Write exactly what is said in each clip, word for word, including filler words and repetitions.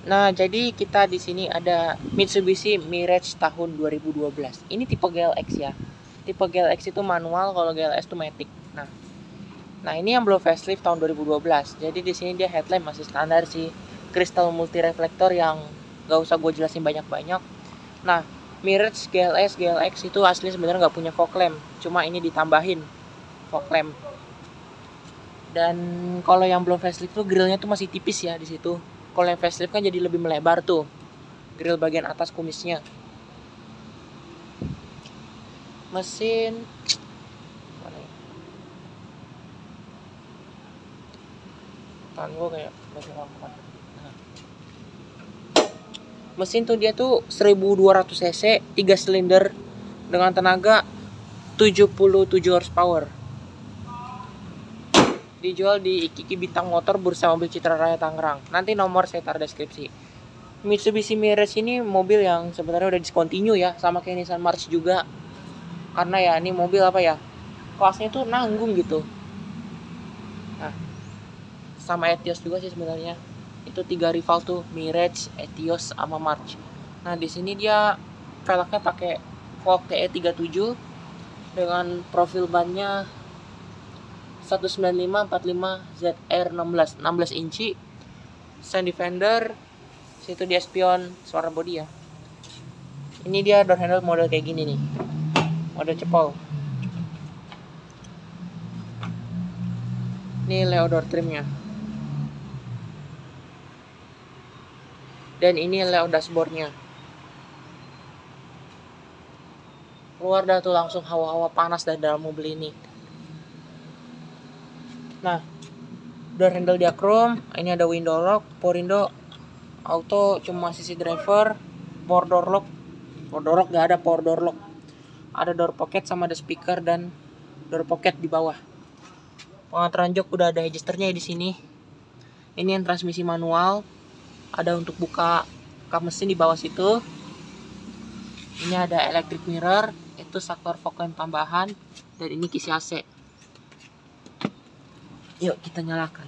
Nah, jadi kita di sini ada Mitsubishi Mirage tahun dua ribu dua belas. Ini tipe G L X ya. Tipe G L X itu manual, kalau G L S itu matic. Nah, nah ini yang belum facelift tahun dua ribu dua belas. Jadi di sini dia headlamp masih standar sih, crystal multi reflektor yang gak usah gue jelasin banyak-banyak. Nah, Mirage G L S, G L X itu asli sebenarnya nggak punya fog lamp, cuma ini ditambahin fog lamp. Dan kalau yang belum facelift tuh grillnya tuh masih tipis ya di situ. Kalau yang facelift kan jadi lebih melebar tuh grill bagian atas kumisnya. Mesin mana ya? Tangan gue kayak masih lama. Nah. Mesin tuh dia tuh seribu dua ratus cc, tiga silinder dengan tenaga tujuh puluh tujuh horsepower. Dijual di Ikiki Bintang Motor, Bursa Mobil Citra Raya Tangerang. Nanti nomor saya taruh deskripsi. Mitsubishi Mirage ini mobil yang sebenarnya udah discontinue ya, sama kayak Nissan March juga. Karena ya ini mobil apa ya, kelasnya tuh nanggung gitu. Nah, sama Etios juga sih sebenarnya. Itu tiga rival tuh, Mirage, Etios, sama March. Nah, di sini dia velgnya pakai Volk T E tiga puluh tujuh dengan profil bannya seratus sembilan puluh lima empat puluh lima Z R enam belas enam belas inci. Sun Defender, situ dia spion suara bodi ya. Ini dia door handle model kayak gini nih, model cepol. Ini Leo door trimnya. Dan ini Leo dashboardnya. Keluar dah tuh langsung hawa-hawa panas dari dalam mobil ini. Nah, door handle dia chrome. Ini ada window lock, power window, auto cuma sisi driver, power door lock. Power door lock gak ada power door lock. Ada door pocket sama ada speaker dan door pocket di bawah. Pengaturan jok udah ada adjusternya di sini. Ini yang transmisi manual. Ada untuk buka kap mesin di bawah situ. Ini ada electric mirror, itu saklar fog lamp tambahan, dan ini kisi A C. Yuk kita nyalakan.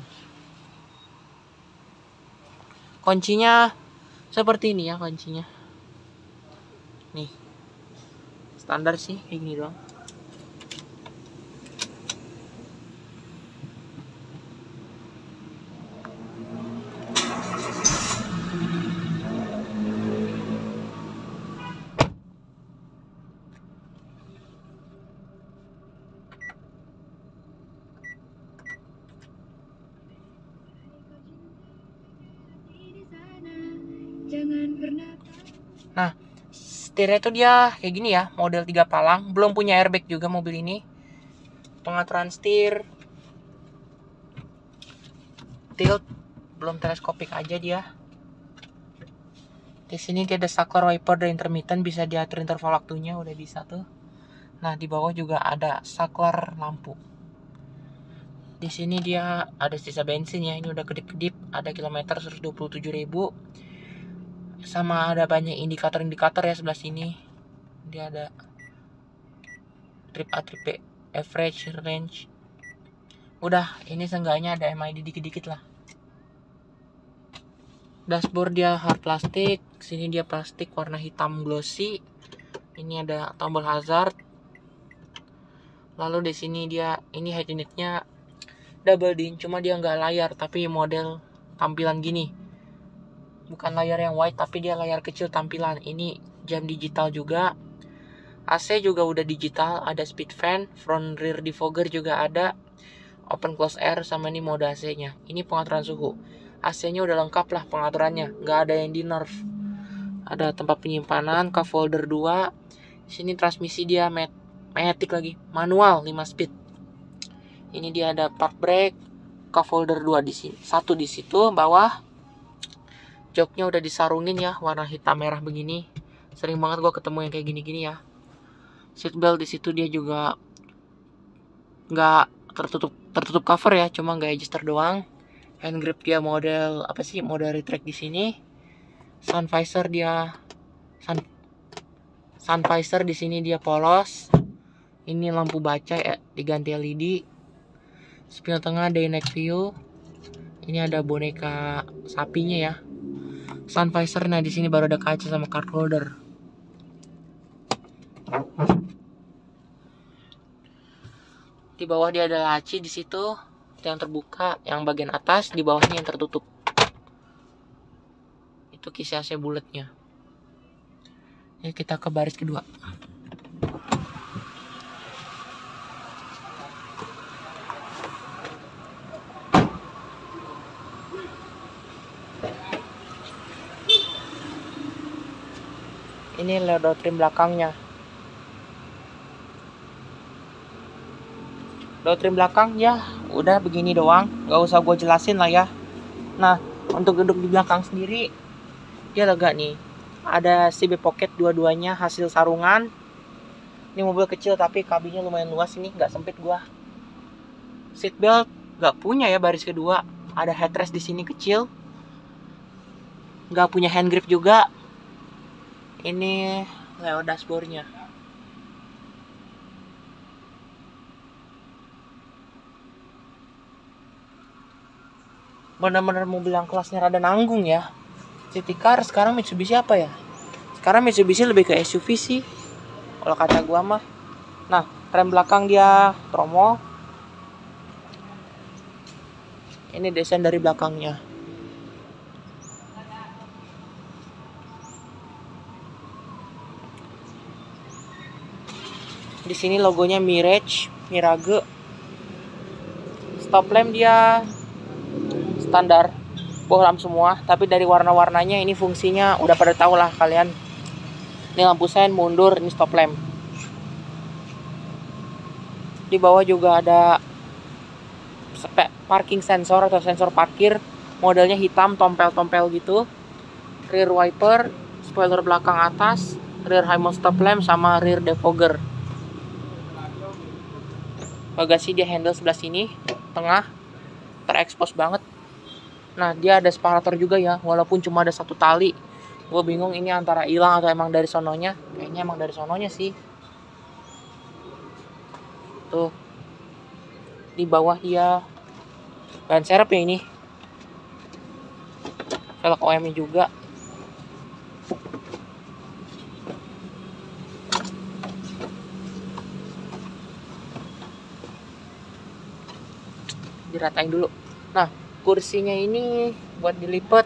Kuncinya seperti ini ya kuncinya. Nih. Standar sih kayak gini doang. Nah, setirnya tuh dia kayak gini ya, model tiga palang, belum punya airbag juga mobil ini. Pengaturan setir, tilt, belum teleskopik aja dia. Di sini dia ada saklar wiper dan intermittent, bisa diatur interval waktunya, udah bisa tuh. Nah, di bawah juga ada saklar lampu. Di sini dia ada sisa bensin ya, ini udah kedip-kedip, ada kilometer seratus dua puluh tujuh ribu. Sama ada banyak indikator-indikator ya sebelah sini. Dia ada trip A, trip B, average, range. Udah, ini seenggaknya ada M I D dikit-dikit lah. Dashboard dia hard plastik, sini dia plastik warna hitam glossy. Ini ada tombol hazard. Lalu di sini dia, ini head unitnya double din, cuma dia nggak layar, tapi model tampilan gini. Bukan layar yang wide, tapi dia layar kecil tampilan. Ini jam digital juga. A C juga udah digital, ada speed fan, front rear defogger juga ada, open close air, sama ini mode A C-nya. Ini pengaturan suhu. A C-nya udah lengkap lah pengaturannya, nggak ada yang di nerf. Ada tempat penyimpanan, cup holder dua. Sini transmisi dia mat matic lagi, manual lima speed. Ini dia ada park brake, cup holder dua di sini, satu di situ bawah. Joknya udah disarungin ya, warna hitam merah begini. Sering banget gue ketemu yang kayak gini-gini ya. Seatbelt di situ dia juga nggak tertutup tertutup cover ya, cuma nggak adjuster doang. Hand grip dia model apa sih, model retract di sini. Sun visor dia sun, sun visor di sini dia polos. Ini lampu baca ya, diganti L E D. Spion tengah day night view. Ini ada boneka sapinya ya. sun visor. Nah, di sini baru ada kaca sama card holder. Di bawah dia ada laci di situ yang terbuka, yang bagian atas, di bawahnya yang tertutup. Itu kisi A C bulatnya. Ya, kita ke baris kedua. Ini ledo trim belakangnya. Ledo trim belakang ya udah begini doang, nggak usah gue jelasin lah ya. Nah, untuk duduk di belakang sendiri dia lega nih. Ada C B pocket dua-duanya hasil sarungan. Ini mobil kecil tapi kabinnya lumayan luas, ini nggak sempit gua. Seat belt nggak punya ya baris kedua. Ada headrest di sini kecil. Nggak punya hand grip juga. Ini lewat dashboardnya. Bener-bener mobil yang kelasnya rada nanggung ya. City car, sekarang Mitsubishi apa ya? Sekarang Mitsubishi lebih ke S U V sih, kalau kata gua mah. Nah, rem belakang dia tromol. Ini desain dari belakangnya. Di sini logonya Mirage, Mirage. Stop lamp dia standar bohlam semua, tapi dari warna-warnanya ini fungsinya udah pada tahu lah kalian. Ini lampu sen mundur, ini stop lamp. Di bawah juga ada parking sensor atau sensor parkir, modelnya hitam tompel-tompel gitu. Rear wiper, spoiler belakang atas, rear high mount stop lamp sama rear defogger. Bagasi dia handle sebelah sini, tengah, terekspos banget. Nah, dia ada separator juga ya, walaupun cuma ada satu tali. Gue bingung ini antara hilang atau emang dari sononya. Kayaknya emang dari sononya sih. Tuh. Di bawah dia ban serep ya ini. Velg O M-nya juga. Diratain dulu. Nah, kursinya ini buat dilipat.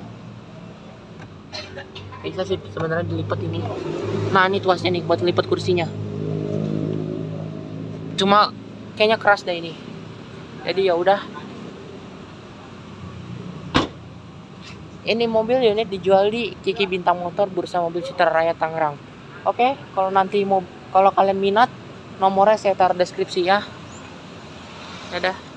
Bisa sih sebenarnya dilipat ini. Nah, ini tuasnya nih buat lipat kursinya. Cuma kayaknya keras deh ini. Jadi ya udah. Ini mobil unit dijual di Kiki Bintang Motor, Bursa Mobil Citra Raya Tangerang. Oke, kalau nanti mau kalau kalian minat, nomornya saya taruh deskripsi ya. Dadah.